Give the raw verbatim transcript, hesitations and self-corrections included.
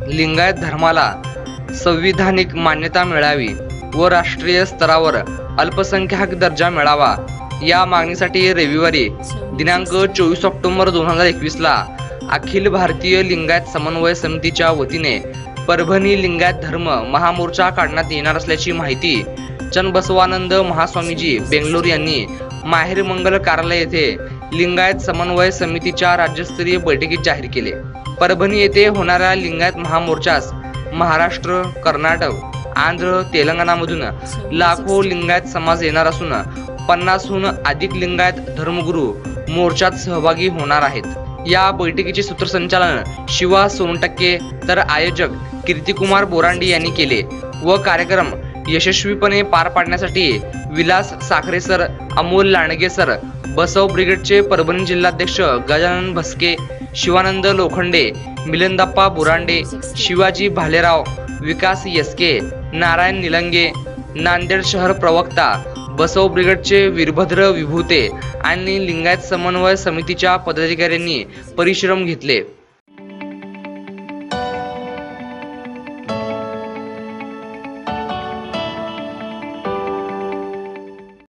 लिंगायत धर्माला संविधानिक मान्यता मिळावी व राष्ट्रीय स्तरावर अल्पसंख्याक दर्जा मिळावा या मागणीसाठी रविवारी दिनांक चोवीस ऑक्टोबर दोन हजार एकवीस ला अखिल भारतीय लिंगायत समन्वय समितीच्या वतीने परभणी लिंगायत धर्म महामोर्चा काढण्यात येणार असल्याची माहिती चन्नबसवानंद महास्वामीजी बेंगलोर यांनी माहेर मंगल कार्यालय येथे लिंगायत समन्वय समितीच्या राज्यस्तरीय बैठकीत जाहीर केले। परभणी येथे होणाऱ्या लिंगायत महामोर्चास महाराष्ट्र, कर्नाटक, आंध्र, तेलंगणामधून लाखो लिंगायत समाज येणार असून पन्नासहून अधिक लिंगायत धर्मगुरू मोर्चात सहभागी होणार आहेत। या बैठकीचे सूत्रसंचालन शिवा सोनटक्के तर आयोजक कीर्तिकुमार बोरांडे यांनी केले व कार्यक्रम यशस्वीपणे पार पाडण्यासाठी विलास साखरे सर, अमोल लांडगे सर, बसव ब्रिगेडचे परभणी जिल्हाध्यक्ष गजानन भस्के, शिवानंद लोखंडे, मिलिंदप्पा बुरांडे, शिवाजी भालेराव, विकास यसके, नारायण निलंगे, नांदेड शहर प्रवक्ता, बसव ब्रिगेडचे वीरभद्र विभूते आणि लिंगायत समन्वय समितीच्या पदाधिकाऱ्यांनी परिश्रम घेतले।